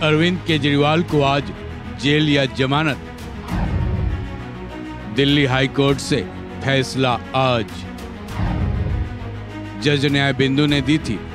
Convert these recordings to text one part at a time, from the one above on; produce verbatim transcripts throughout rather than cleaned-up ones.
अरविंद केजरीवाल को आज जेल या जमानत? दिल्ली हाई कोर्ट से फैसला आज। जज न्याय बिंदु ने दी थी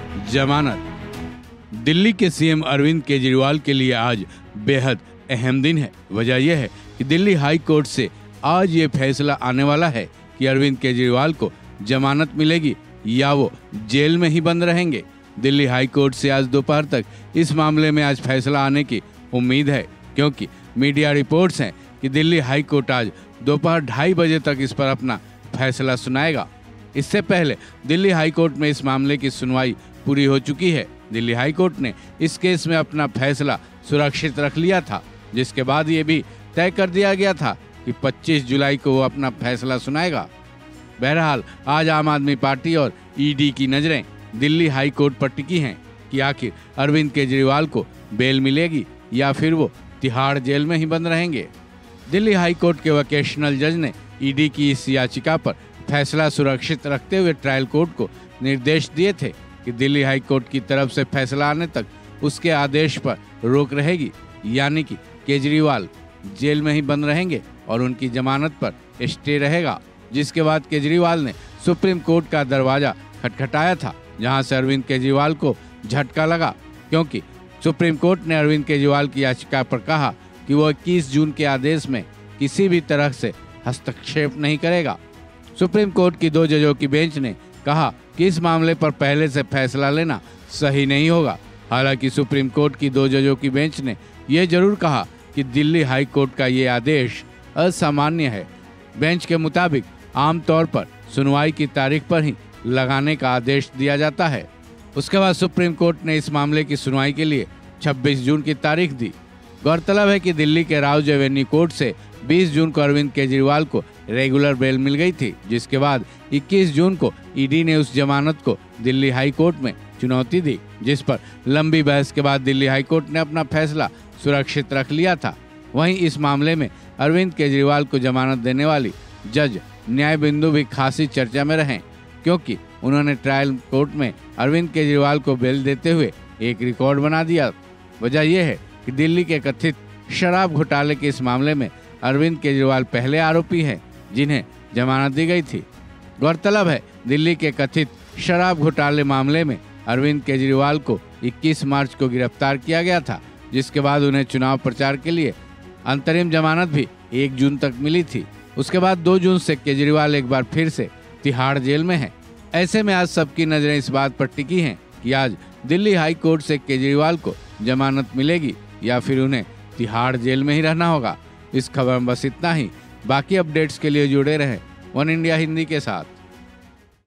जमानत। दिल्ली के सीएम अरविंद केजरीवाल के लिए आज बेहद अहम दिन है। वजह यह है कि दिल्ली हाई कोर्ट से आज ये फैसला आने वाला है कि अरविंद केजरीवाल को जमानत मिलेगी या वो जेल में ही बंद रहेंगे। दिल्ली हाई कोर्ट से आज दोपहर तक इस मामले में आज फैसला आने की उम्मीद है, क्योंकि मीडिया रिपोर्ट्स हैं कि दिल्ली हाई कोर्ट आज दोपहर ढाई बजे तक इस पर अपना फैसला सुनाएगा। इससे पहले दिल्ली हाई कोर्ट में इस मामले की सुनवाई पूरी हो चुकी है। दिल्ली हाई कोर्ट ने इस केस में अपना फैसला सुरक्षित रख लिया था, जिसके बाद ये भी तय कर दिया गया था कि पच्चीस जुलाई को वो अपना फैसला सुनाएगा। बहरहाल आज आम आदमी पार्टी और ईडी की नजरें दिल्ली हाई कोर्ट पर टिकी हैं कि आखिर अरविंद केजरीवाल को बेल मिलेगी या फिर वो तिहाड़ जेल में ही बंद रहेंगे। दिल्ली हाई कोर्ट के वोकेशनल जज ने ईडी की इस याचिका पर फैसला सुरक्षित रखते हुए ट्रायल कोर्ट को निर्देश दिए थे कि दिल्ली हाई कोर्ट की तरफ से फैसला आने तक उसके आदेश पर रोक रहेगी, यानी कि केजरीवाल जेल में ही बंद रहेंगे और उनकी जमानत पर स्टे रहेगा। जिसके बाद केजरीवाल ने सुप्रीम कोर्ट का दरवाजा खटखटाया था, जहां से अरविंद केजरीवाल को झटका लगा, क्योंकि सुप्रीम कोर्ट ने अरविंद केजरीवाल की याचिका पर कहा कि वो इक्कीस जून के आदेश में किसी भी तरह से हस्तक्षेप नहीं करेगा। सुप्रीम कोर्ट की दो जजों की बेंच ने कहा कि इस मामले पर पहले से फैसला लेना सही नहीं होगा। हालांकि सुप्रीम कोर्ट की दो जजों की बेंच ने यह जरूर कहा कि दिल्ली हाई कोर्ट का ये आदेश असामान्य है। बेंच के मुताबिक आमतौर पर सुनवाई की तारीख पर ही लगाने का आदेश दिया जाता है। उसके बाद सुप्रीम कोर्ट ने इस मामले की सुनवाई के लिए छब्बीस जून की तारीख दी। गौरतलब है कि दिल्ली के राउज एवेन्यू कोर्ट से बीस जून को अरविंद केजरीवाल को रेगुलर बेल मिल गई थी, जिसके बाद इक्कीस जून को ईडी ने उस जमानत को दिल्ली हाई कोर्ट में चुनौती दी, जिस पर लंबी बहस के बाद दिल्ली हाई कोर्ट ने अपना फैसला सुरक्षित रख लिया था। वहीं इस मामले में अरविंद केजरीवाल को जमानत देने वाली जज न्याय बिंदु भी खासी चर्चा में रहे, क्योंकि उन्होंने ट्रायल कोर्ट में अरविंद केजरीवाल को बेल देते हुए एक रिकॉर्ड बना दिया। वजह यह है कि दिल्ली के कथित शराब घोटाले के इस मामले में अरविंद केजरीवाल पहले आरोपी हैं जिन्हें जमानत दी गई थी। गौरतलब है दिल्ली के कथित शराब घोटाले मामले में अरविंद केजरीवाल को इक्कीस मार्च को गिरफ्तार किया गया था, जिसके बाद उन्हें चुनाव प्रचार के लिए अंतरिम जमानत भी एक जून तक मिली थी। उसके बाद दो जून से केजरीवाल एक बार फिर से तिहाड़ जेल में है। ऐसे में आज सबकी नजरें इस बात पर टिकी हैं कि आज दिल्ली हाई कोर्ट से केजरीवाल को जमानत मिलेगी या फिर उन्हें तिहाड़ जेल में ही रहना होगा। इस खबर में बस इतना ही। बाकी अपडेट्स के लिए जुड़े रहें वन इंडिया हिंदी के साथ।